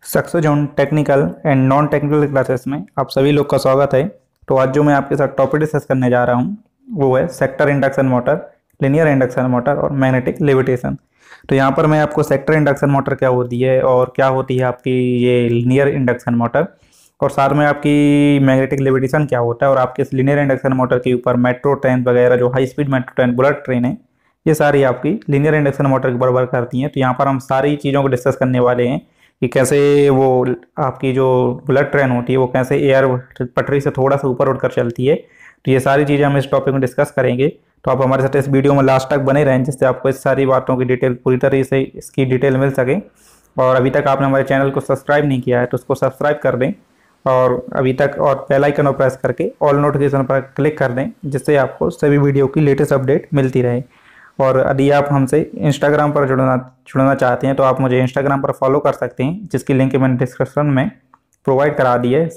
सक्सेजोन technical and non technical classes में आप सभी लोग का स्वागत है। तो आज जो मैं आपके साथ टॉपिक डिस्कस करने जा रहा हूँ वो है sector induction motor, linear induction motor और मैग्नेटिक लेविटेशन। तो यहाँ पर मैं आपको सेक्टर इंडक्शन मोटर क्या होती है और क्या होती है आपकी ये लिनियर इंडक्शन मोटर, और साथ में आपकी मैग्नेटिक लेविटेशन क्या होता है, और आपके इस लिनियर इंडक्शन मोटर के ऊपर मेट्रो ट्रेन वगैरह जो high speed metro train, bullet train है, ये सारी आपकी लिनियर इंडक्शन मोटर के ऊपर वर्क करती हैं। तो यहाँ पर हम सारी चीज़ों को डिस्कस करने वाले हैं कि कैसे वो आपकी जो बुलेट ट्रेन होती है वो कैसे एयर पटरी से थोड़ा सा ऊपर उठकर चलती है। तो ये सारी चीज़ें हम इस टॉपिक में डिस्कस करेंगे। तो आप हमारे साथ इस वीडियो में लास्ट तक बने रहें, जिससे आपको इस सारी बातों की डिटेल पूरी तरीके से इसकी डिटेल मिल सके। और अभी तक आपने हमारे चैनल को सब्सक्राइब नहीं किया है तो उसको सब्सक्राइब कर दें, और अभी तक और बेल आइकन को प्रेस करके ऑल नोटिफिकेशन पर क्लिक कर दें, जिससे आपको सभी वीडियो की लेटेस्ट अपडेट मिलती रहे। और यदि आप हमसे इंस्टाग्राम पर जुड़ना चाहते हैं तो आप मुझे इंस्टाग्राम पर फॉलो कर सकते हैं, जिसकी लिंक मैंने डिस्क्रिप्शन में प्रोवाइड करा दी है।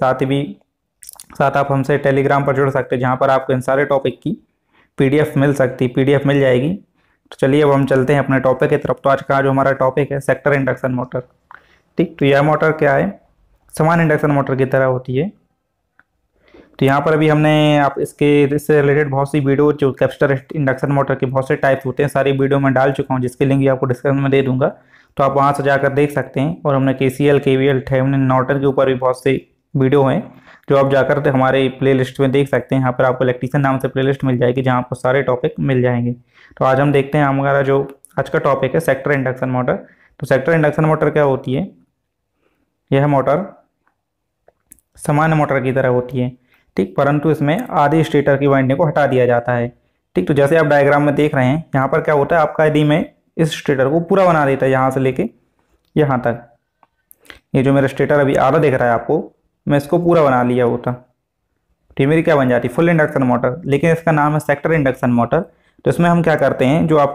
साथ आप हमसे टेलीग्राम पर जुड़ सकते हैं, जहां पर आपको इन सारे टॉपिक की पीडीएफ मिल जाएगी। तो चलिए अब हम चलते हैं अपने टॉपिक की तरफ। तो आज का जो हमारा टॉपिक है सेक्टर इंडक्शन मोटर। ठीक, तो यह मोटर क्या है, समान इंडक्शन मोटर की तरह होती है। तो यहाँ पर अभी हमने आप इससे रिलेटेड बहुत सी वीडियो, जो कैपेसिटर इंडक्शन मोटर के बहुत से टाइप्स होते हैं, सारी वीडियो में डाल चुका हूँ, जिसकी लिंक भी आपको डिस्क्रिप्शन में दे दूंगा। तो आप वहाँ से जाकर देख सकते हैं। और हमने केसीएल, केवीएल, थेवेनिन, नॉर्टन के ऊपर भी बहुत सी वीडियो हैं, जो आप जाकर हमारे प्ले लिस्ट में देख सकते हैं। यहाँ पर आपको इलेक्ट्रीशियन नाम से प्ले लिस्ट मिल जाएगी, जहाँ आपको सारे टॉपिक मिल जाएंगे। तो आज हम देखते हैं हमारा जो आज का टॉपिक है सेक्टर इंडक्शन मोटर। तो सेक्टर इंडक्शन मोटर क्या होती है, यह मोटर सामान्य मोटर की तरह होती है। ठीक, परंतु इसमें आधी स्टेटर की वाइंडिंग को हटा दिया जाता है। ठीक, तो जैसे आप डायग्राम में देख रहे हैं, यहाँ पर क्या होता है, आपका यदि मैं इस स्टेटर को पूरा बना देता है यहाँ से लेके यहाँ तक, ये जो मेरा स्टेटर अभी आधा दिख रहा है आपको, मैं इसको पूरा बना लिया होता तो ये मेरी क्या बन जाती, फुल इंडक्शन मोटर। लेकिन इसका नाम है सेक्टर इंडक्शन मोटर। तो इसमें हम क्या करते हैं, जो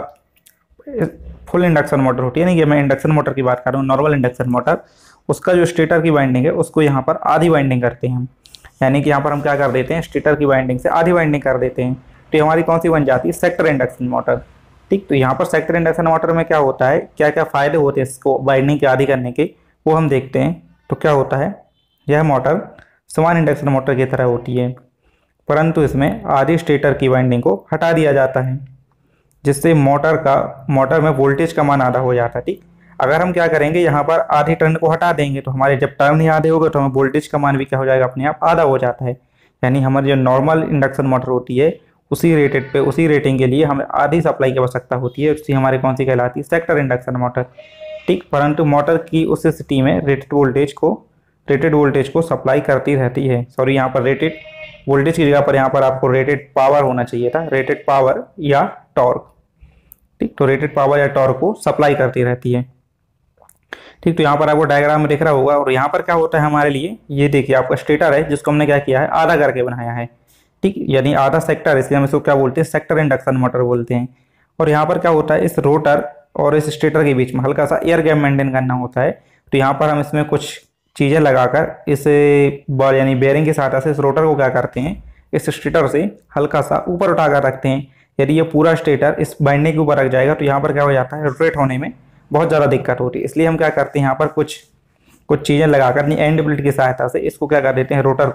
आपका फुल इंडक्शन मोटर होती है ना, ये मैं इंडक्शन मोटर की बात कर रहा हूँ, नॉर्मल इंडक्शन मोटर, उसका जो स्टेटर की वाइंडिंग है उसको यहाँ पर आधी वाइंडिंग करते हैं हम। यानी कि यहाँ पर हम क्या कर देते हैं, स्टेटर की वाइंडिंग से आधी वाइंडिंग कर देते हैं। तो ये हमारी कौन सी बन जाती है, सेक्टर इंडक्शन मोटर। ठीक, तो यहाँ पर सेक्टर इंडक्शन मोटर में क्या होता है, क्या क्या फायदे होते हैं इसको वाइंडिंग की आधी करने के, वो हम देखते हैं। तो क्या होता है, यह मोटर समान इंडक्शन मोटर की तरह होती है, परंतु इसमें आधी स्टेटर की वाइंडिंग को हटा दिया जाता है, जिससे मोटर में वोल्टेज का मान आधा हो जाता है। ठीक, अगर हम क्या करेंगे, यहाँ पर आधी टर्न को हटा देंगे तो हमारे जब टर्न ही आधे हो गए तो हमें वोल्टेज का मान भी क्या हो जाएगा, अपने आप आधा हो जाता है। यानी हमारी जो नॉर्मल इंडक्शन मोटर होती है उसी रेटिंग के लिए हमें आधी सप्लाई की आवश्यकता होती है, उसकी हमारी कौन सी कहलाती है, सेक्टर इंडक्शन मोटर। ठीक, परंतु मोटर की उस स्थिति में रेटेड वोल्टेज को सप्लाई करती रहती है। सॉरी, यहाँ पर रेटेड वोल्टेज की जगह पर यहाँ पर आपको रेटेड पावर होना चाहिए था, रेटेड पावर या टॉर्क। ठीक, तो रेटेड पावर या टॉर्क को सप्लाई करती रहती है। ठीक, तो यहाँ पर आपको डायग्राम में दिख रहा होगा। और यहाँ पर क्या होता है हमारे लिए, ये देखिए आपका स्टेटर है, जिसको हमने क्या किया है, आधा करके बनाया है। ठीक, यानी आधा सेक्टर, इसलिए हम इसको क्या बोलते हैं, सेक्टर इंडक्शन मोटर बोलते हैं। और यहाँ पर क्या होता है, इस रोटर और इस स्टेटर के बीच में हल्का सा एयर गैप मेंटेन करना होता है। तो यहाँ पर हम इसमें कुछ चीज़ें लगाकर इस बॉल यानी बेयरिंग की सहायता से इस रोटर को क्या करते हैं, इस स्टेटर से हल्का सा ऊपर उठाकर रखते हैं। यदि ये पूरा स्टेटर इस बाइंडिंग के ऊपर रख जाएगा तो यहाँ पर क्या हो जाता है, रोटेट होने में बहुत ज़्यादा दिक्कत होती है। इसलिए हम क्या करते हैं, यहाँ पर कुछ चीज़ें लगाकर अपनी एंड प्लेट की सहायता से इसको क्या कर देते हैं, रोटर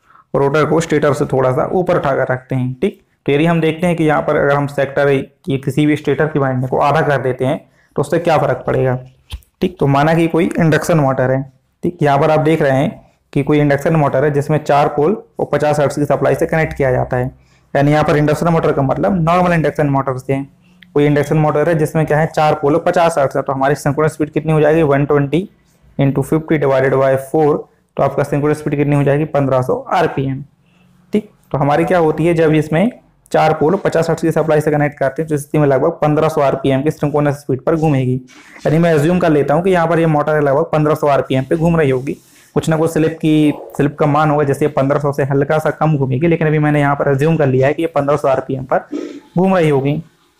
को स्टेटर से थोड़ा सा ऊपर उठाकर रखते हैं। ठीक, तो यदि हम देखते हैं कि यहाँ पर अगर हम सेक्टर की किसी भी स्टेटर की वाइंडिंग को आधा कर देते हैं तो उससे क्या फ़र्क पड़ेगा। ठीक, तो माना कि कोई इंडक्शन मोटर है। ठीक, यहाँ पर आप देख रहे हैं कि कोई इंडक्शन मोटर है जिसमें 4 पोल और 50 हर्ट्ज की सप्लाई से कनेक्ट किया जाता है। यानी यहाँ पर इंडक्शन मोटर का मतलब नॉर्मल इंडक्शन मोटर से है। कोई इंडक्शन मोटर है जिसमें क्या है, 4 पोल और 50 हर्ट्ज है, तो हमारी सिंक्रोनस स्पीड कितनी हो जाएगी, 120 × 50 डिवाइडेड बाय 4। तो आपका सिंक्रोनस स्पीड कितनी हो जाएगी, 1500 आरपीएम। ठीक, तो हमारी क्या होती है, जब इसमें 4 पोल 50 हर्ट्ज की सप्लाई से कनेक्ट करते हैं तो स्थिति में लगभग 1500 आरपीएम की सिंक्रोनस स्पीड पर घूमेगी। यानी मैं एज्यूम कर लेता हूँ कि यहाँ पर ये मोटर लगभग 1500 आरपीएम पे घूम रही होगी। कुछ ना कुछ स्लिप का मान होगा, जैसे 1500 से हल्का सा कम घूमेगी, लेकिन अभी मैंने यहाँ पर एज्यूम कर लिया है कि ये 1500 आरपीएम पर घूम रही होगी।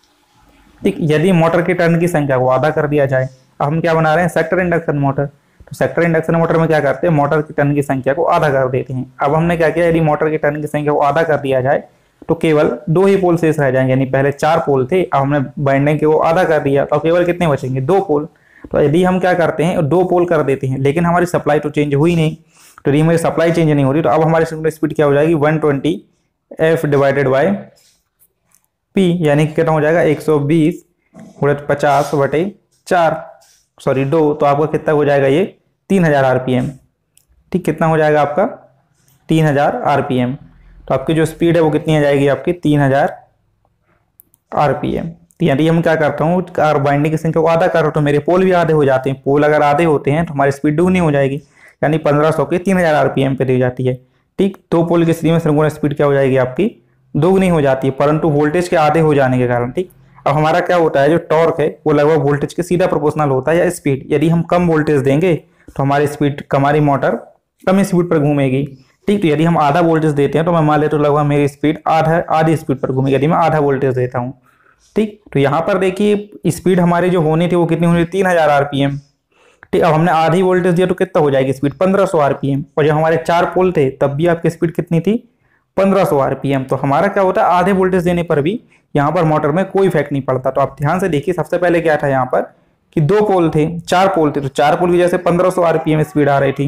ठीक, यदि मोटर के टर्न की संख्या को आधा कर दिया जाए, अब हम क्या बना रहे हैं, सेक्टर इंडक्शन मोटर। तो सेक्टर इंडक्शन मोटर में क्या करते हैं, मोटर की टर्न की संख्या को आधा कर देते हैं। अब हमने क्या किया, यदि मोटर की टर्न की संख्या को आधा कर दिया जाए तो केवल 2 ही पोल शेष रह जाएंगे। यानी पहले 4 पोल थे, अब हमने बाइंडिंग को आधा कर दिया तो केवल कितने बचेंगे, 2 पोल। तो यदि हम क्या करते हैं, दो पोल कर देते हैं, लेकिन हमारी सप्लाई तो चेंज हुई नहीं, तो यदि हमारी सप्लाई चेंज नहीं हो रही, तो अब हमारी स्पीड क्या हो जाएगी, 120 F डिवाइडेड बाय P, यानी कि कितना हो जाएगा 120 गुणित 50 बटे 4 सॉरी 2, तो आपका कितना हो जाएगा ये 3000 RPM। ठीक, कितना हो जाएगा आपका 3000 RPM। तो आपकी जो स्पीड है वो कितनी आ जाएगी आपकी 3000 RPM। तो यदि हम क्या करता हूँ, कार बाइंडिंग की संख्या को आधा करो तो मेरे पोल भी आधे हो जाते हैं। पोल अगर आधे होते हैं तो हमारी स्पीड दुगनी हो जाएगी, यानी 1500 की 3000 RPM पे दी जाती है। ठीक, दो पोल की स्थिति में सिंक्रोनस स्पीड क्या हो जाएगी आपकी दोगुनी हो जाती है, परंतु वोल्टेज के आधे हो जाने के कारण। ठीक, अब हमारा क्या होता है, जो टॉर्क है वो लगभग वोल्टेज के सीधा प्रोपोर्शनल होता है, या स्पीड। यदि हम कम वोल्टेज देंगे तो हमारी मोटर कम स्पीड पर घूमेगी। ठीक, तो यदि हम आधा वोल्टेज देते हैं तो मैं मान लेता हूँ लगभग मेरी स्पीड आधी स्पीड पर घूमेगी, यदि मैं आधा वोल्टेज देता हूँ। ठीक, तो यहाँ पर देखिए स्पीड हमारी जो होनी थी वो कितनी होनी थी 3000 RPM। ठीक, अब हमने आधी वोल्टेज दिया तो कितना हो जाएगी स्पीड 1500 RPM, और जब हमारे 4 पोल थे तब भी आपकी स्पीड कितनी थी 1500 RPM। तो हमारा क्या होता है, आधे वोल्टेज देने पर भी यहाँ पर मोटर में कोई इफेक्ट नहीं पड़ता। तो आप ध्यान से देखिए, सबसे पहले क्या था यहाँ पर कि 2 पोल थे, 4 पोल थे, तो 4 पोल की वजह से 1500 RPM स्पीड आ रही थी।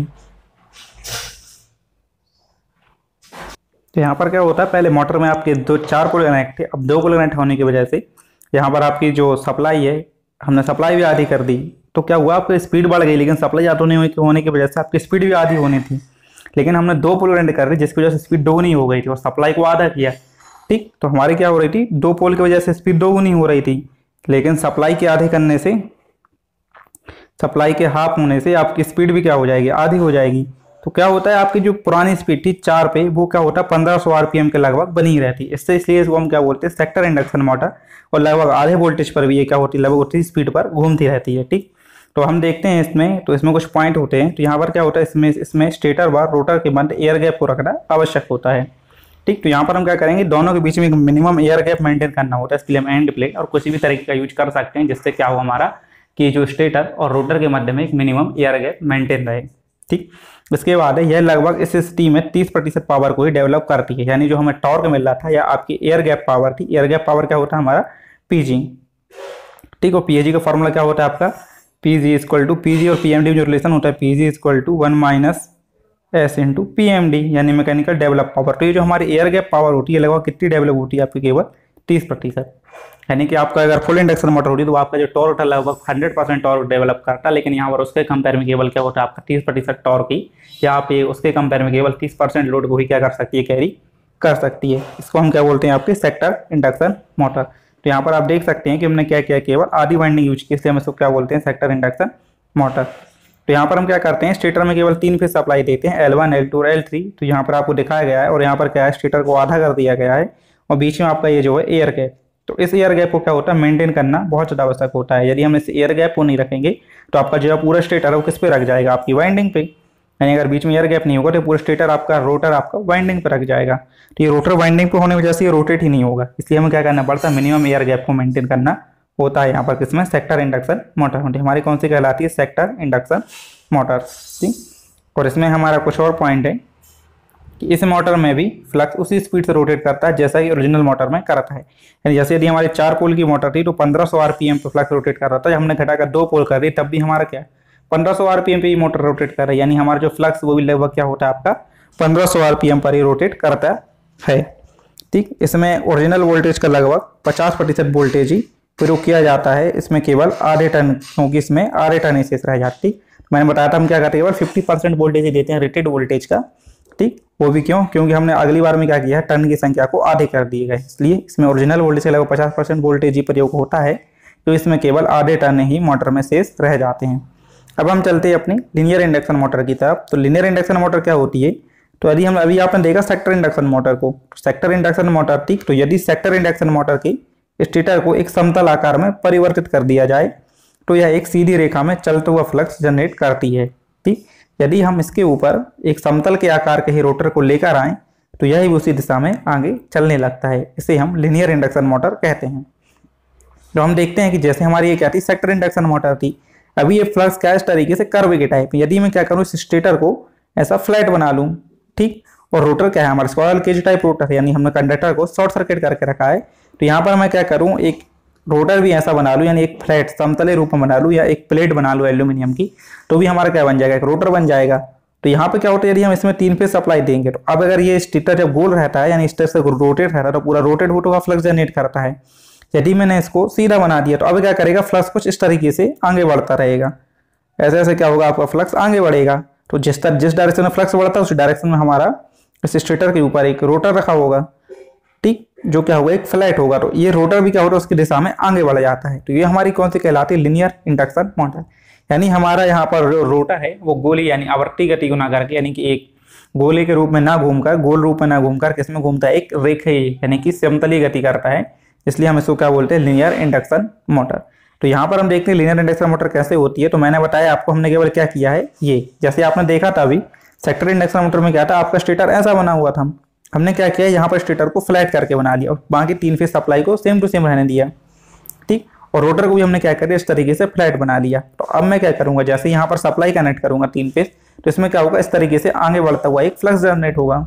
तो यहाँ पर क्या होता है, पहले मोटर में आपके 4 पोल कनेक्ट थे, अब 2 पोल कनेक्ट होने की वजह से यहाँ पर आपकी जो सप्लाई है, हमने सप्लाई भी आधी कर दी, तो क्या हुआ आपकी स्पीड बढ़ गई, लेकिन सप्लाई आधी नहीं होने की वजह से आपकी स्पीड भी आधी होनी थी। लेकिन हमने 2 पोल कनेक्ट कर दी जिसकी वजह से स्पीड दोगुनी हो गई थी और सप्लाई को आधा किया। ठीक, तो हमारी क्या हो रही थी, 2 पोल की वजह से स्पीड दोगुनी हो रही थी, लेकिन सप्लाई के आधे करने से, सप्लाई के हाफ होने से आपकी स्पीड भी क्या हो जाएगी, आधी हो जाएगी। तो क्या होता है, आपकी जो पुरानी स्पीड थी 4 पे, वो क्या होता है 1500 RPM के लगभग बनी रहती है। इसलिए इसको हम क्या बोलते हैं, सेक्टर इंडक्शन मोटर। और लगभग आधे वोल्टेज पर भी ये क्या होती है, लगभग उतनी स्पीड पर घूमती रहती है। ठीक, तो हम देखते हैं इसमें, तो इसमें कुछ पॉइंट होते हैं। तो यहाँ पर क्या होता है, इसमें स्टेटर व रोटर के मध्य एयर गैप को रखना आवश्यक होता है। ठीक, तो यहाँ पर हम क्या करेंगे, दोनों के बीच में एक मिनिमम एयर गैप मेंटेन करना होता है। इसके लिए हम एंड प्लेट और किसी भी तरीके का यूज कर सकते हैं, जिससे क्या हो हमारा कि जो स्टेटर और रोटर के मध्य में एक मिनिमम एयर गैप मेंटेन रहे। ठीक, इसके बाद यह लगभग इस स्थिति में 30% पावर को ही डेवलप करती है, यानी जो हमें टॉर्क मिल रहा था या आपकी एयर गैप पावर थी। एयर गैप पावर क्या होता है हमारा PG। ठीक, और PG का फॉर्मूला क्या होता है आपका, PG इक्वल टू PG और PMD जो रिलेशन होता है, PG equal to 1 - S into PMD, यानी मैकेनिकल डेवलप पावर। तो ये जो हमारी एयर गैप पावर होती है लगभग कितनी डेवलप होती है आपकी, केवल 30%। यानी कि आपका अगर फुल इंडक्शन मोटर होती तो आपका जो टॉर्क था लगभग 100% टॉर्क डेवलप करता, लेकिन यहाँ पर उसके कंपेयर में केवल क्या होता है आपका 30% टॉर्क ही, या आप उसके कंपेयर में केवल 30% लोड को ही क्या कर सकती है, कैरी कर सकती है। इसको हम क्या बोलते हैं आपके सेक्टर इंडक्शन मोटर। तो यहाँ पर आप देख सकते हैं कि हमने क्या किया, केवल आधी वाइंडिंग यूज की, इसलिए हम इसको क्या बोलते हैं, सेक्टर इंडक्शन मोटर। तो यहाँ पर हम क्या करते हैं, स्टेटर में केवल 3 फेज सप्लाई देते हैं, L1 L2 और L3। तो यहाँ पर आपको दिखाया गया है, और यहाँ पर क्या है, स्टेटर को आधा कर दिया गया है और बीच में आपका ये जो है एयर गैप। तो इस एयर गैप को क्या होता है, मेंटेन करना बहुत ज़्यादा आवश्यक होता है। यदि हम इस एयर गैप को नहीं रखेंगे तो आपका जो पूरा स्टेटर है वो किस पे रख जाएगा, आपकी वाइंडिंग पे। यानी अगर बीच में एयर गैप नहीं होगा तो पूरा स्टेटर आपका, रोटर आपका वाइंडिंग पे रख जाएगा। तो ये रोटर वाइंडिंग पे होने की वजह से ये रोटेट ही नहीं होगा, इसलिए हमें क्या करना पड़ता है, मिनिमम एयर गैप को मेंटेन करना होता है यहाँ पर किसमें, सेक्टर इंडक्शन मोटर में। हमारी कौन सी कहलाती है, सेक्टर इंडक्शन मोटर। ठीक, और इसमें हमारा कुछ और पॉइंट है कि इस मोटर में भी फ्लक्स उसी स्पीड से रोटेट करता है जैसा कि ओरिजिनल मोटर में करता है। यानी जैसे यदि हमारी 4 पोल की मोटर थी तो 1500 RPM पे फ्लक्स रोटेट कर रहा था, जब हमने घटाकर 2 पोल कर दी तब भी हमारा क्या 1500 RPM पे ही मोटर रोटेट कर रहा है। यानी हमारा जो फ्लक्स वो भी लगभग क्या होता है आपका 1500 RPM पर ही रोटेट करता है। ठीक, इसमें ओरिजिनल वोल्टेज का लगभग 50% वोल्टेज ही प्रयोग किया जाता है, इसमें केवल आधे टन, क्योंकि इसमें आधे टन शेष रह जाती। मैंने बताया था हम क्या करते हैं, केवल 50% वोल्टेज ही देते हैं रेटेड वोल्टेज का। ठीक, वो भी क्यों, क्योंकि हमने अगली बार में क्या किया है, टन की संख्या को आधे कर दिए गए, इसलिए इसमें ओरिजिनल वोल्टेज का लगभग 50% वोल्टेज ही प्रयोग होता है, तो इसमें केवल आधे टन ही मोटर में शेष रह जाते हैं। अब हम चलते हैं अपनी लीनियर इंडक्शन मोटर की तरफ। तो लीनियर इंडक्शन मोटर क्या होती है, तो यदि हम अभी आपने देखा सेक्टर इंडक्शन मोटर को, सेक्टर इंडक्शन मोटर। ठीक, तो यदि सेक्टर इंडक्शन मोटर की स्टेटर को एक समतल आकार में परिवर्तित कर दिया जाए तो यह एक सीधी रेखा में चलता हुआ फ्लक्स जनरेट करती है। ठीक, यदि हम इसके ऊपर एक समतल के आकार के ही रोटर को लेकर आए तो यह भी उसी दिशा में आगे चलने लगता है, इसे हम लीनियर इंडक्शन मोटर कहते हैं। तो हम देखते हैं कि जैसे हमारी ये क्या थी, सेक्टर इंडक्शन मोटर थी, अभी ये फ्लक्स क्या इस तरीके से कर्व के टाइप। यदि मैं क्या करूँ, इस स्टेटर को ऐसा फ्लैट बना लूँ, ठीक, और रोटर क्या है हमारे स्क्वायरल केज टाइप रोटर है, यानी हमने कंडक्टर को शॉर्ट सर्किट करके रखा है। तो यहाँ पर मैं क्या करूँ, एक रोटर भी ऐसा बना लूँ, यानी एक फ्लैट समतले रूप में बना लूँ या एक प्लेट बना लूँ एल्यूमिनियम की, तो भी हमारा क्या बन जाएगा, एक रोटर बन जाएगा। तो यहाँ पे क्या होता है, यदि हम इसमें 3 फेज सप्लाई देंगे तो अब अगर ये स्टेटर जब गोल रहता है, यानी इस तरह से रोटेट रहता है, तो पूरा रोटेट होगा, फ्लक्स जनरेट करता है। यदि मैंने इसको सीधा बना दिया तो अब क्या करेगा, फ्लक्स कुछ इस तरीके से आगे बढ़ता रहेगा। ऐसे ऐसे क्या होगा, आपका फ्लक्स आगे बढ़ेगा। तो जिस डायरेक्शन में फ्लक्स बढ़ता है उस डायरेक्शन में हमारा इस स्टेटर के ऊपर एक रोटर रखा होगा, ठीक, जो क्या होगा, एक फ्लैट होगा। तो ये रोटर भी क्या होगा, उसकी दिशा में आगे बढ़ जाता है। तो ये हमारी कौन सी कहलाती है, लीनियर इंडक्शन मोटर। यानी हमारा यहाँ पर जो रोटर है वो गोली यानी आवर्ती गति को ना करके, यानी कि एक गोले के रूप में ना घूमकर, गोल रूप में ना घूमकर किसमें घूमता है, एक रेखीय यानी कि समतली गति करता है। इसलिए हम इसको क्या बोलते हैं, लीनियर इंडक्शन मोटर। तो यहाँ पर हम देखते हैं लीनियर इंडक्शन मोटर कैसे होती है। तो मैंने बताया आपको, हमने केवल क्या किया है, ये जैसे आपने देखा था अभी सेक्टर इंडक्शन मोटर में क्या था, आपका स्टेटर ऐसा बना हुआ था, हमने क्या किया, यहाँ पर स्टेटर को फ्लैट करके बना लिया और बाकी 3 फेज सप्लाई को सेम टू सेम रहने दिया, ठीक। और रोटर को भी हमने क्या कर दिया, इस तरीके से फ्लैट बना लिया। तो अब मैं क्या करूंगा, जैसे यहाँ पर सप्लाई कनेक्ट करूंगा 3 फेज, तो इसमें क्या होगा, इस तरीके से आगे बढ़ता हुआ एक फ्लक्स जनरेट होगा,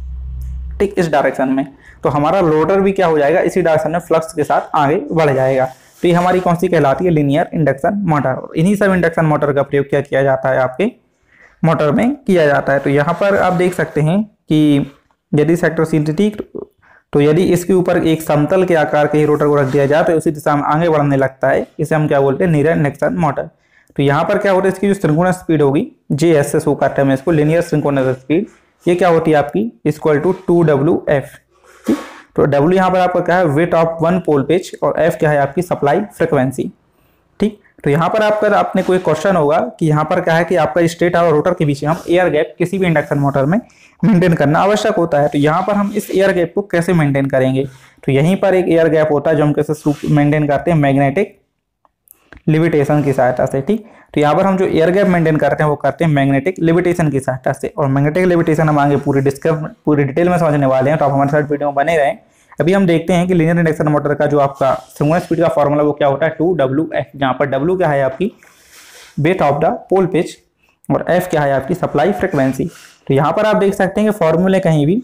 ठीक, इस डायरेक्शन में। तो हमारा रोटर भी क्या हो जाएगा, इसी डायरेक्शन में फ्लक्स के साथ आगे बढ़ जाएगा। तो ये हमारी कौन सी कहलाती है, लीनियर इंडक्शन मोटर। इन्हीं सब इंडक्शन मोटर का प्रयोग क्या किया जाता है, आपके मोटर में किया जाता है। तो यहाँ पर आप देख सकते हैं कि यदि सेक्टर सिंथेटिक, तो यदि इसके ऊपर एक समतल के आकार के ही रोटर को रख दिया जाए तो उसी दिशा में आगे बढ़ने लगता है, इसे हम क्या बोलते हैं, लीनियर इंडक्शन मोटर। तो यहाँ पर क्या होता है, इसकी जो सिंक्रोनस स्पीड होगी, JS से शो करते हैं इसको, लीनियर सिंक्रोनस स्पीड, ये क्या होती है आपकी, इक्वल टू 2WF, ठीक। तो W यहाँ पर आपका क्या है, वेट ऑफ 1 पोल पिच, और F क्या है, आपकी सप्लाई फ्रिक्वेंसी, ठीक। तो यहाँ पर आपका आपने कोई क्वेश्चन होगा कि यहाँ पर क्या है कि आपका स्टेटर और रोटर के बीच में हम एयर गैप किसी भी इंडक्शन मोटर में मेंटेन करना आवश्यक होता है। तो यहाँ पर हम इस एयर गैप को कैसे मेंटेन करेंगे, तो यहीं पर एक एयर गैप होता है जो हम कैसे मेंटेन करते हैं, मैग्नेटिक लिविटेशन की सहायता से, ठीक। तो यहाँ पर हम जो एयर गैप मेंटेन करते हैं वो करते हैं मैग्नेटिक लिविटेशन की सहायता से। और मैग्नेटिक लिविटेशन हम आगे पूरी डिटेल में समझने वाले हैं, तो आप हमारे साथ वीडियो में बने रहें। अभी हम देखते हैं कि लीनियर इंडक्शन मोटर का जो आपका सिंक्रोनस स्पीड का फॉर्मूला वो क्या होता है, 2WF, जहाँ पर W क्या है आपकी weight of the pole pitch और F क्या है आपकी सप्लाई फ्रिक्वेंसी। तो यहाँ पर आप देख सकते हैं कि फॉर्मूले कहीं भी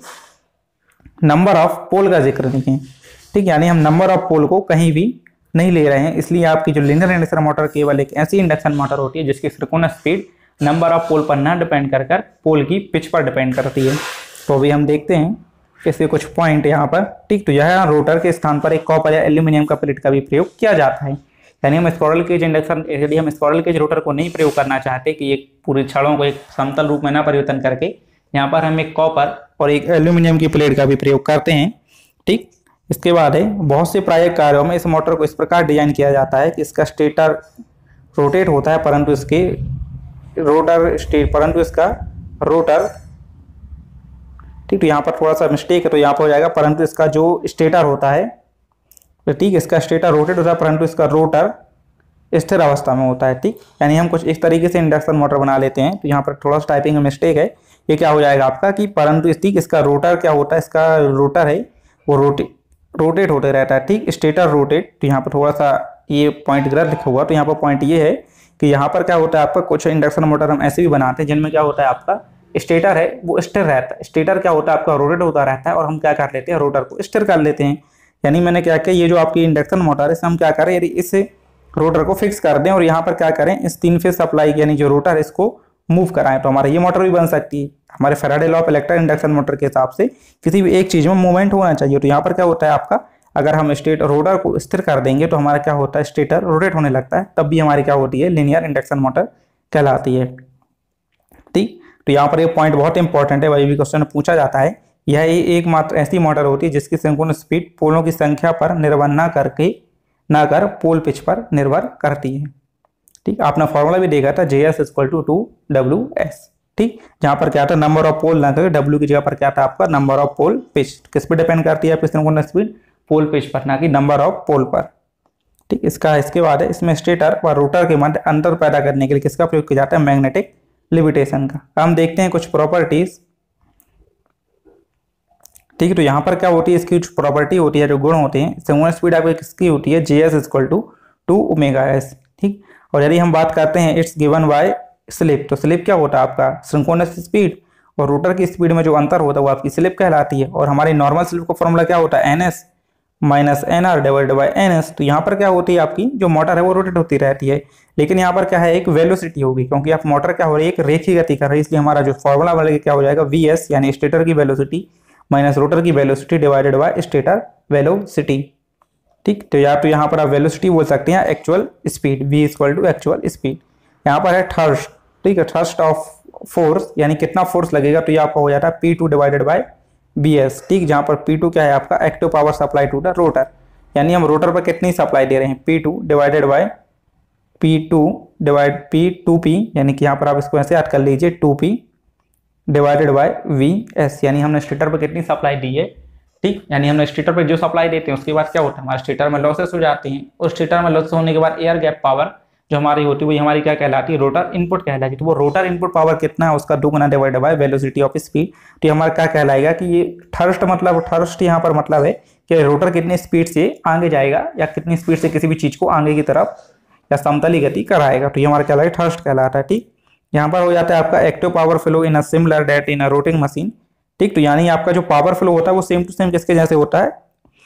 नंबर ऑफ पोल का जिक्र नहीं है, ठीक। यानी हम नंबर ऑफ पोल को कहीं भी नहीं ले रहे हैं। इसलिए आपकी जो लीनियर इंडक्शन मोटर केवल एक ऐसी इंडक्शन मोटर होती है जिसकी synchronous speed number of pole पर ना डिपेंड कर पोल की पिच पर डिपेंड करती है। तो अभी हम देखते हैं इसके कुछ पॉइंट यहाँ पर, ठीक। तो यह रोटर के स्थान पर एक कॉपर या एल्यूमिनियम का प्लेट का भी प्रयोग किया जाता है। यानी हम स्क्वायरल केज इंडक्शन, यदि हम स्क्वायरल केज रोटर को नहीं प्रयोग करना चाहते कि एक पूरी छड़ों को एक समतल रूप में ना परिवर्तन करके, यहाँ पर हम एक कॉपर और एक एल्यूमिनियम की प्लेट का भी प्रयोग करते हैं, ठीक। इसके बाद है बहुत से प्रायोगिक कार्यों में इस मोटर को इस प्रकार डिजाइन किया जाता है कि इसका स्टेटर रोटेट होता है परंतु इसका रोटर, ठीक। तो यहाँ पर थोड़ा सा मिस्टेक है, तो यहाँ पर हो जाएगा परंतु इसका जो स्टेटर होता है, तो ठीक, इसका स्टेटर रोटेट होता है परंतु इसका रोटर स्थिर अवस्था में होता है, ठीक। यानी हम कुछ इस तरीके से इंडक्शन मोटर बना लेते हैं। तो यहाँ पर थोड़ा सा टाइपिंग में मिस्टेक है, ये क्या हो जाएगा आपका कि परंतु ठीक इसका रोटर क्या होता है, इसका रोटर है वो रोटेट होते रहता है, ठीक, स्टेटर रोटेट। तो यहाँ पर थोड़ा सा ये पॉइंट गलत लिखा हुआ। तो यहाँ पर पॉइंट ये है कि यहाँ पर क्या होता है आपका, कुछ इंडक्शन मोटर हम ऐसे भी बनाते हैं जिनमें क्या होता है आपका स्टेटर है वो स्थिर रहता है, स्टेटर क्या होता है आपका रोटेट होता रहता है और हम क्या कर लेते हैं, रोटर को स्थिर कर लेते हैं। यानी मैंने क्या किया, ये जो आपकी इंडक्शन मोटर है इसे हम क्या करें, यदि इस रोटर को फिक्स कर दें और यहाँ पर क्या करें, इस 3 फेज सप्लाई यानी जो रोटर है इसको मूव कराएं, तो हमारा ये मोटर भी बन सकती है। हमारे Faraday law of electric induction motor के हिसाब से किसी भी एक चीज में मूवमेंट होना चाहिए। तो यहाँ पर क्या होता है आपका, अगर हम रोटर को स्थिर कर देंगे तो हमारा क्या होता है, स्टेटर रोटेट होने लगता है, तब भी हमारी क्या होती है, लीनियर इंडक्शन मोटर कहलाती है, ठीक। तो यहाँ पर ये पॉइंट बहुत इंपॉर्टेंट है, वही भी क्वेश्चन पूछा जाता है। यह एकमात्र ऐसी मोटर होती है जिसकी सिंक्रोनस स्पीड पोलों की संख्या पर निर्भर ना कर पोल पिच पर निर्भर करती है, ठीक। आपने फॉर्मूला भी देखा था, JS इक्वल टू 2WS, ठीक। जहाँ पर क्या था, नंबर ऑफ पोल ना करके W की जगह पर क्या था आपका नंबर ऑफ पोल पिच। किस पर डिपेंड करती है आपकी सिंक्रोनस स्पीड, पोल पिच पर, ना कि नंबर ऑफ पोल पर, ठीक। इसके बाद है इसमें स्टेटर व रोटर के मध्य अंतर पैदा करने के लिए किसका प्रयोग किया जाता है, मैग्नेटिक लिविटेशन का। हम देखते हैं कुछ प्रॉपर्टीज, ठीक। तो यहाँ पर क्या होती है, इसकी कुछ प्रॉपर्टी होती है, जो गुण होते हैं। सिंक्रोनस स्पीड आपकी किसकी होती है, JS इक्वल टू 2ωs, ठीक। और यदि हम बात करते हैं इट्स गिवन बाय स्लिप, तो स्लिप क्या होता है आपका, सिंक्रोनस स्पीड और रोटर की स्पीड में जो अंतर होता है वो आपकी स्लिप कहलाती है। और हमारी नॉर्मल स्लिप का फॉर्मूला क्या होता है, NS minus N R divided by N S. तो यहाँ पर क्या होती है, आपकी जो मोटर है वो रोटेट होती रहती है, लेकिन यहाँ पर क्या है, एक वेलोसिटी होगी, क्योंकि आप मोटर क्या हो रही है, एक रेखीय गति कर रही है, इसलिए हमारा जो फॉर्मूला वाले क्या हो जाएगा, वी एस यानी स्टेटर की वेलोसिटी माइनस रोटर की velocity divided by stator velocity. ठीक, तो यहाँ पर आप वेलोसिटी बोल सकते हैं actual speed, v equal to actual speed. यहाँ पर है थर्स्ट, ठीक है, थर्स्ट ऑफ फोर्स यानी कितना फोर्स लगेगा, तो ये आपका हो जाता है P2 डिवाइडेड बाय BS। ठीक, जहाँ पर P2 क्या है आपका, active power supply to the rotor, यानी हम रोटर पर कितनी सप्लाई दे रहे हैं, P2 divided by P2 divide P2P, यानी कि यहाँ पर आप इसको ऐसे याद कर लीजिए 2P डिवाइडेड बाय VS, यानी हमने स्टेटर पर कितनी सप्लाई दी है। ठीक, यानी हमने स्टेटर पर जो सप्लाई देते हैं उसके बाद क्या होता है, हमारे स्टेटर में लॉसेस हो जाते हैं, और स्टेटर में लॉसेस होने के बाद एयर गैप पावर जो हमारी होती है वही हमारी क्या कहलाती है, रोटर इनपुट कहलाती है। तो वो रोटर इनपुट पावर कितना है, उसका 2 गुना divided by velocity of speed. तो हमारा क्या कहलाएगा कि ये थर्स्ट, मतलब थर्स्ट यहाँ पर मतलब है कि रोटर कितनी स्पीड से आगे जाएगा या कितनी स्पीड से किसी भी चीज को आगे की तरफ या समतली गति कराएगा, तो ये हमारा कहलाएगा थर्स्ट कहलाता है। ठीक, यहाँ पर हो जाता है आपका active power flow in a similar that in a rotating machine. ठीक, तो यानी आपका जो पावर फ्लो होता है वो सेम टू सेम किसके जैसे होता है,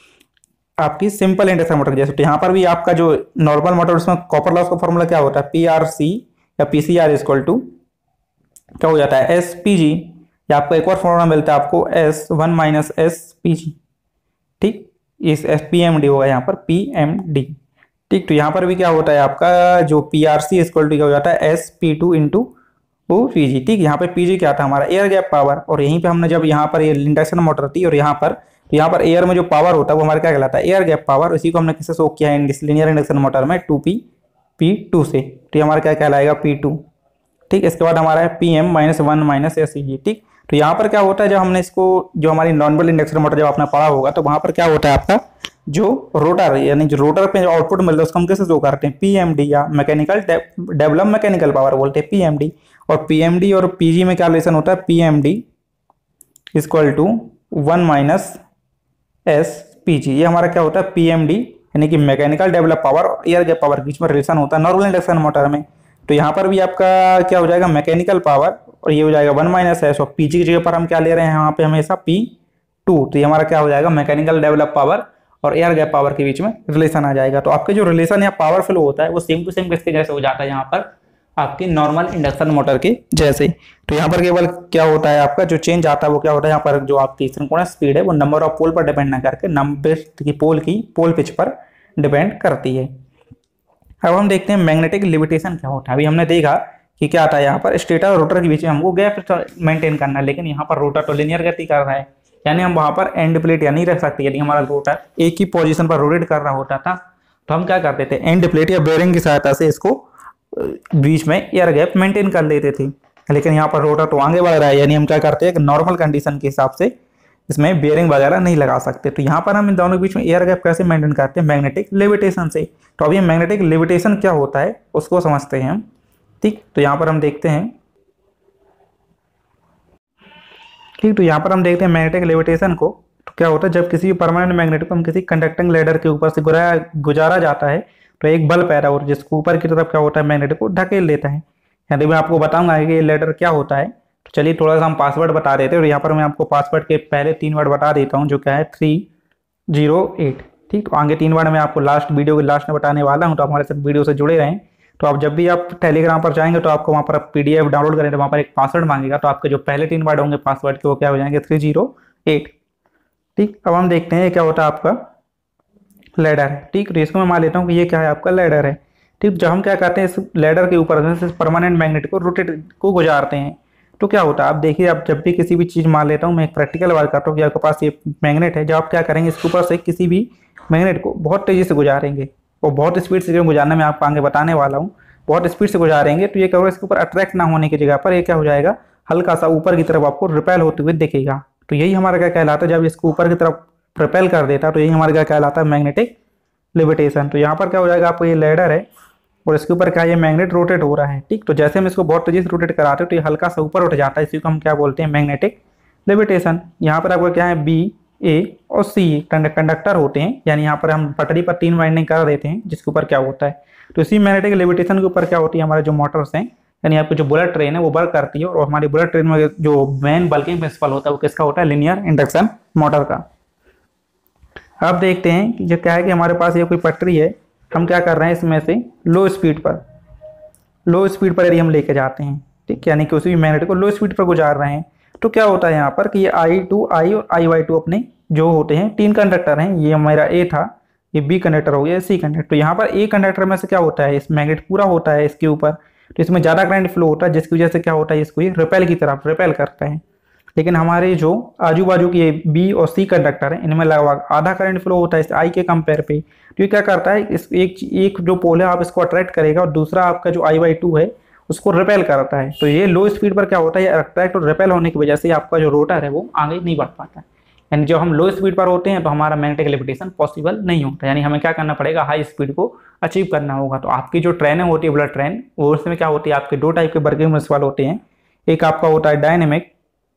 आपकी सिंपल इंडक्शन मोटर के जैसे। तो यहाँ पर भी आपका जो नॉर्मल मोटर उसमें कॉपर लॉस का फॉर्मूला क्या होता है, PRC या PCR इक्वल टू क्या हो जाता है, SPG, या आपको एक और फॉर्मूला मिलता है आपको S1 माइनस SPG। ठीक, इस PMD होगा यहाँ पर PMD। ठीक, तो यहाँ पर भी क्या होता है आपका जो PRC इक्वल टू क्या हो जाता है SP2 इंटू PG। ठीक, यहाँ पे PG क्या था हमारा, एयर गैप पावर, और यहीं पे हमने जब यहाँ पर ये इंडक्शन मोटर थी और यहाँ पर एयर में जो पावर होता है वो हमारा क्या कहलाता है, एयर गैप पावर। इसी को हमने किससे शो किया है, लीनियर इंडक्शन मोटर में 2P P2 से, तो ये हमारा क्या कहलाएगा P2। ठीक, इसके बाद हमारा है PM माइनस 1 माइनस SEG। ठीक, तो यहाँ पर क्या होता है, जब हमने इसको जो हमारी नॉर्मल इंडक्शन मोटर जब आपने पढ़ा होगा तो वहाँ पर क्या होता है आपका जो रोटर यानी जो रोटर पे जो आउटपुट मिलता है उसको हम कैसे शो करते हैं, PMD या मैकेनिकल डेवलप मैकेनिकल पावर बोलते हैं PMD। और PMD और PG में क्या रिलेशन होता है, PMD equal to 1 minus SPG। ये हमारा क्या होता है PMD यानी कि मैकेनिकल डेवलप पावर और एयर गैप पावर के बीच में रिलेशन होता है नॉर्मल इंडक्शन मोटर में। तो यहाँ पर भी आपका क्या हो जाएगा, मैकेनिकल पावर, और ये हो जाएगा 1 माइनस S, और PG की जगह पर हम क्या ले रहे हैं यहाँ पे हमेशा P2। तो ये हमारा क्या हो जाएगा, मैकेनिकल डेवलप पावर और एयर गैप पावर के बीच में रिलेशन आ जाएगा। तो आपके जो रिलेशन या पावर फ्लो होता है वो सेम टू सेम किसके जैसे हो जाता है, यहाँ पर आपकी नॉर्मल इंडक्शन मोटर के जैसे। तो यहाँ पर केवल क्या होता है आपका जो चेंज आता है वो क्या होता है, यहाँ पर जो आपकी सिंक्रोनस स्पीड है वो नंबर ऑफ पोल पर डिपेंड ना करके नंबर की पोल पिच पर डिपेंड करती है। अब हम देखते हैं मैग्नेटिक लिविटेशन क्या होता है। अभी हमने देखा कि क्या आता है, यहाँ पर स्टेटर और रोटर के बीच में हमको गैप मेंटेन करना है, लेकिन यहाँ पर रोटर तो लिनियर गति कर रहा है, यानी हम वहाँ पर एंड प्लेट या नहीं रख सकते। यदि हमारा रोटर एक ही पोजीशन पर रोटेट कर रहा होता था तो हम क्या करते थे, एंड प्लेट या बेयरिंग की सहायता से इसको बीच में एयर गैप मेंटेन कर लेते थे। लेकिन यहाँ पर रोटर तो आगे बढ़ रहा है, यानी हम क्या करते हैं कि नॉर्मल कंडीशन के हिसाब से इसमें बेयरिंग वगैरह नहीं लगा सकते। तो यहाँ पर हम इन दोनों के बीच में एयर गैप कैसे मेंटेन करते हैं, मैग्नेटिक लेविटेशन से। तो अभी मैग्नेटिक लेविटेशन क्या होता है उसको समझते हैं हम। ठीक, तो यहाँ पर हम देखते हैं, ठीक, तो यहाँ पर हम देखते हैं मैग्नेटिक लेविटेशन को। तो क्या होता है, जब किसी भी परमानेंट मैग्नेट को हम किसी कंडक्टिंग लेडर के ऊपर से गुजारा जाता है तो एक बल पैदा होता है जिसको ऊपर की तरफ क्या होता है, मैग्नेट को ढकेल लेता है। यदि मैं आपको बताऊंगा कि ये लेडर क्या होता है, तो चलिए थोड़ा सा हम पासवर्ड बता देते हैं। और यहाँ पर मैं आपको पासवर्ड के पहले 3 वर्ड बता देता हूँ, जो क्या है 308। ठीक, तो आगे 3 वर्ड मैं आपको लास्ट वीडियो के लास्ट में बताने वाला हूँ, तो आप हमारे साथ वीडियो से जुड़े रहें। तो आप जब भी आप टेलीग्राम पर जाएंगे तो आपको वहाँ पर PDF डाउनलोड करें तो वहाँ पर एक पासवर्ड मांगेगा, तो आपके जो पहले 3 वर्ड होंगे पासवर्ड के वो क्या हो जाएंगे 308। ठीक, अब हम देखते हैं क्या होता है आपका लेडर। ठीक, तो इसको मैं मान लेता हूँ कि ये क्या है आपका लेडर है। ठीक, जब हम क्या करते हैं इस लेडर के ऊपर परमानेंट मैग्नेट को रोटेट को गुजारते हैं तो क्या होता है, आप देखिए, आप जब भी किसी भी चीज़ मान लेता हूँ, मैं एक प्रैक्टिकल बात करता हूँ कि आपके पास ये मैग्नेट है, जब आप क्या करेंगे इसके ऊपर से किसी भी मैग्नेट को बहुत तेज़ी से गुजारेंगे, और बहुत स्पीड से गुजारना मैं आपको आगे बताने वाला हूँ। बहुत स्पीड से गुजारेंगे तो ये क्या होगा, इसके ऊपर अट्रैक्ट ना होने की जगह पर ये क्या हो जाएगा, हल्का सा ऊपर की तरफ आपको रिपेल होते हुए दिखेगा। तो यही हमारा क्या कहलाता है, जब इसको ऊपर की तरफ रिपेल कर देता है तो यही हमारा क्या कहलाता है, मैग्नेटिक लिविटेशन। तो यहाँ पर क्या हो जाएगा, आपको ये लेडर है और इसके ऊपर क्या है, ये मैग्नेट रोटेट हो रहा है। ठीक, तो जैसे हम इसको बहुत तेजी से रोटेट कराते हैं तो ये हल्का सा ऊपर उठ जाता है, इसी को हम क्या बोलते हैं, मैग्नेटिक लिविटेशन। यहाँ पर आपको क्या है, B, A और C कंडक्टर होते हैं, यानी यहाँ पर हम पटरी पर 3 वाइंडिंग कर देते हैं जिसके ऊपर क्या होता है। तो इसी मैग्नेटिक लिविटेशन के ऊपर क्या होती है, हमारे जो मोटर्स हैं, यानी आपकी जो बुलेट ट्रेन है वो वर्क करती है। और हमारी बुलेट ट्रेन में जो मेन बल्किंग प्रिंसिपल होता है वो किसका होता है, लीनियर इंडक्शन मोटर का। अब देखते हैं कि जो क्या है कि हमारे पास ये कोई पटरी है, हम क्या कर रहे हैं इसमें से लो स्पीड पर यदि हम लेके जाते हैं, ठीक, यानी कि उसी मैग्नेट को लो स्पीड पर गुजार रहे हैं, तो क्या होता है यहाँ पर कि ये I2I और I/2 अपने जो होते हैं 3 कंडक्टर हैं, ये मेरा ए था, ये बी कंडक्टर हो गया, सी कंडक्टर। तो यहाँ पर ए कंडक्टर में से क्या होता है, इस मैग्नेट पूरा होता है इसके ऊपर, तो इसमें ज़्यादा करंट फ्लो होता है, जिसकी वजह से क्या होता है, इसको ये रिपेल की तरफ रिपेल करता है। लेकिन हमारे जो आजू बाजू की बी और सी कंडक्टर है, इनमें लगभग आधा करंट फ्लो होता है इस आई के कंपेयर पे। तो ये क्या करता है, इस एक जो पोल है आप इसको अट्रैक्ट करेगा और दूसरा आपका जो I/2 है उसको रिपेल करता है। तो ये लो स्पीड पर क्या होता है, अट्रैक्ट और रिपेल होने की वजह से आपका जो रोटर है वो आगे नहीं बढ़ पाता है। यानी जब हम लो स्पीड पर होते हैं तो हमारा मैग्नेटिक लेविटेशन पॉसिबल नहीं होता, यानी हमें क्या करना पड़ेगा, हाई स्पीड को अचीव करना होगा। तो आपकी जो ट्रेन होती है बुलेट ट्रेन, वो उसमें क्या होती है, आपके 2 टाइप के वर्किंग प्रिंसिपल होते हैं, एक आपका होता है डायनेमिक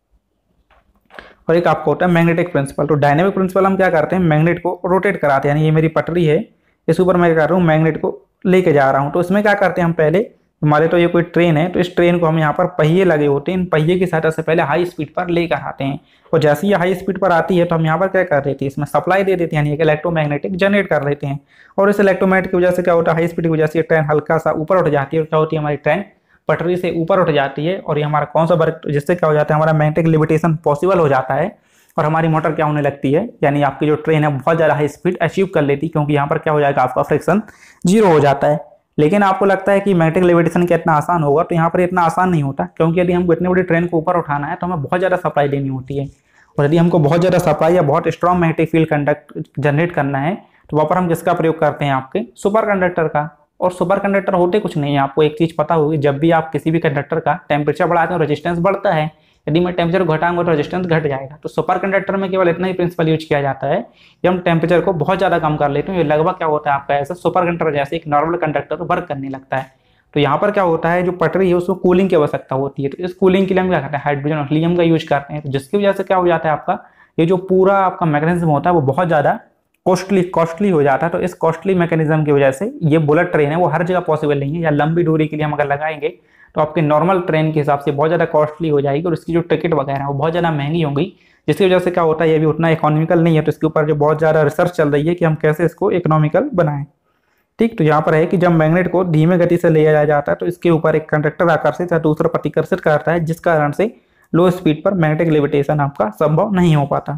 और एक आपका होता है मैग्नेटिक प्रिंसिपल। तो डायनेमिक प्रिंसिपल हम क्या करते हैं, मैग्नेट को रोटेट कराते हैं, यानी ये मेरी पटरी है, इस ऊपर मैं क्या कर रहा हूँ, मैग्नेट को लेके जा रहा हूँ। तो इसमें क्या करते हैं हम, पहले हमारे तो ये कोई ट्रेन है, तो इस ट्रेन को हम यहाँ पर पहिए लगे होते हैं, इन पहिए की सहायता से पहले हाई स्पीड पर लेकर आते हैं, और जैसे ही हाई स्पीड पर आती है तो हम यहाँ पर क्या कर देते हैं, इसमें सप्लाई दे देते हैं, यानी एक इलेक्ट्रोमैग्नेटिक जनरेट कर लेते हैं। और इस इलेक्ट्रोमैग्नेट की वजह से क्या होता है, हाई स्पीड की वजह से ट्रेन हल्का सा ऊपर उठ जाती है, और क्या होती है, हमारी ट्रेन पटरी से ऊपर उठ जाती है, और ये हमारा कौन सा वर्क, जिससे क्या हो जाता है, हमारा मैग्नेटिक लेविटेशन पॉसिबल हो जाता है, और हमारी मोटर क्या होने लगती है, यानी आपकी जो ट्रेन है बहुत ज़्यादा हाई स्पीड अचीव कर लेती है, क्योंकि यहाँ पर क्या हो जाएगा, आपका फ्रिक्शन 0 हो जाता है। लेकिन आपको लगता है कि मैग्नेटिक लेविटेशन क्या इतना आसान होगा, तो यहाँ पर इतना आसान नहीं होता, क्योंकि यदि हमको इतनी बड़ी ट्रेन को ऊपर उठाना है तो हमें बहुत ज़्यादा सप्लाई देनी होती है, और यदि हमको बहुत ज़्यादा सप्लाई या बहुत strong magnetic field conduct generate करना है, तो वहाँ पर हम किसका प्रयोग करते हैं, आपके सुपर कंडक्टर का। और सुपर कंडक्टर होते कुछ नहीं है, आपको एक चीज़ पता होगी, जब भी आप किसी भी कंडक्टर का टेम्परेचर बढ़ाते हैं रेजिस्टेंस बढ़ता है, यदि मैं टेम्परेचर घटाऊंगा तो रेजिस्टेंस घट जाएगा। तो सुपर कंडक्टर में केवल इतना ही प्रिंसिपल यूज किया जाता है कि हम टेम्परेचर को बहुत ज़्यादा कम कर लेते हैं, ये लगभग क्या होता है आपका ऐसा सुपर कंडक्टर जैसे एक नॉर्मल कंडक्टर वर्क करने लगता है। तो यहाँ पर क्या होता है, जो पटरी है उसको कूलिंग की आवश्यकता होती है, तो इस कूलिंग के लिए हम क्या करते हैं, हाइड्रोजन और हीलियम का यूज करते हैं, तो जिसकी वजह से क्या हो जाता है, आपका ये जो पूरा आपका मैकेनिज्म होता है वो बहुत ज़्यादा कॉस्टली हो जाता है। तो इस कॉस्टली मैकेनिज्म की वजह से ये बुलेट ट्रेन है वो हर जगह पॉसिबल नहीं है, या लंबी दूरी के लिए हम अगर लगाएंगे तो आपके नॉर्मल ट्रेन के हिसाब से बहुत ज़्यादा कॉस्टली हो जाएगी, और इसकी जो टिकट वगैरह है वो बहुत ज़्यादा महंगी होंगी, जिसकी वजह से क्या होता है, ये भी उतना इकोनॉमिकल नहीं है। तो इसके ऊपर जो बहुत ज़्यादा रिसर्च चल रही है कि हम कैसे इसको इकोनॉमिकल बनाएं, ठीक। तो यहाँ पर है कि जब मैग्नेट को धीमे गति से ले जाया जाता है तो इसके ऊपर एक कंडक्टर आकर्षित या दूसरा प्रतिकर्षित करता है, जिस कारण से लो स्पीड पर मैग्नेटिक लेविटेशन आपका संभव नहीं हो पाता।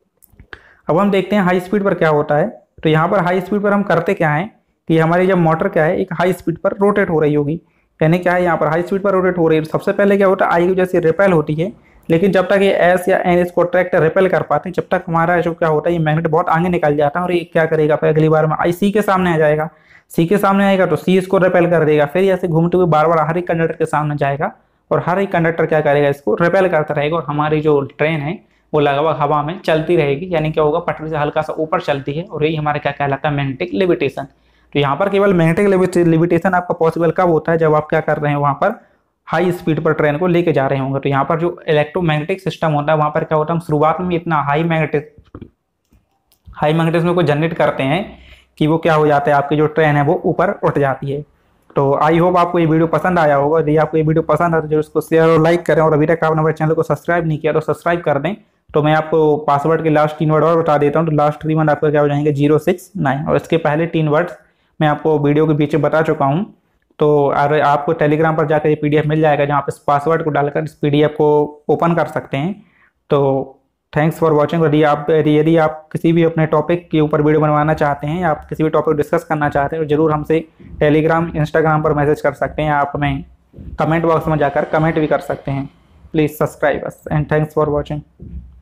अब हम देखते हैं हाई स्पीड पर क्या होता है। तो यहाँ पर हाई स्पीड पर हम करते क्या है कि हमारी जब मोटर क्या है, एक हाई स्पीड पर रोटेट हो रही होगी, यानी क्या है, यहाँ पर हाई स्पीड पर रोटेट हो रही है, तो सबसे पहले क्या होता है, आई की वजह से रिपेल होती है, लेकिन जब तक ये एस या एन इसको अट्रैक्ट रिपेल कर पाते हैं, जब तक हमारा जो क्या होता है, ये मैग्नेट बहुत आगे निकल जाता है, और ये क्या करेगा, फिर अगली बार में आई सी के सामने आ जाएगा, सी के सामने आएगा तो सी इसको रिपेल कर देगा, फिर ऐसे घूमते हुए बार बार हर एक कंडक्टर के सामने जाएगा, और हर एक कंडक्टर क्या करेगा, इसको रिपेल करता रहेगा, और हमारी जो ट्रेन है वो लगभग हवा में चलती रहेगी, यानी क्या होगा, पटरी से हल्का सा ऊपर चलती है, और यही हमारे क्या कहलाता है, मैग्नेटिक लेविटेशन। तो यहाँ पर केवल मैग्नेटिक लेविटेशन आपका पॉसिबल कब होता है, जब आप क्या कर रहे हैं, वहाँ पर हाई स्पीड पर ट्रेन को लेके जा रहे होंगे। तो यहाँ पर जो इलेक्ट्रोमैग्नेटिक सिस्टम होता है, वहाँ पर क्या होता है, हम शुरुआत में इतना हाई मैग्नेटिज्म को जनरेट करते हैं कि वो क्या हो जाता है, आपकी जो ट्रेन है वो ऊपर उठ जाती है। तो आई होप आपको ये वीडियो पसंद आया होगा। यदि आपको ये वीडियो पसंद आया तो जरूर उसको शेयर और लाइक करें, और अभी तक आपने हमारे चैनल को सब्सक्राइब नहीं किया तो सब्सक्राइब कर दें। तो मैं आपको पासवर्ड के लास्ट 3 वर्ड और बता देता हूँ। तो लास्ट 3 वर्ड आपका क्या हो जाएंगे, 069, और इसके पहले 3 वर्ड्स मैं आपको वीडियो के पीछे बता चुका हूँ। तो आपको टेलीग्राम पर जाकर ये PDF मिल जाएगा, जहाँ आप इस पासवर्ड को डालकर इस PDF को ओपन कर सकते हैं। तो थैंक्स फॉर वॉचिंग। यदि आप किसी भी अपने टॉपिक के ऊपर वीडियो बनवाना चाहते हैं, या आप किसी भी टॉपिक डिस्कस करना चाहते हैं, तो जरूर हमसे टेलीग्राम, इंस्टाग्राम पर मैसेज कर सकते हैं, आप हमें कमेंट बॉक्स में जाकर कमेंट भी कर सकते हैं। Please subscribe us and thanks for watching.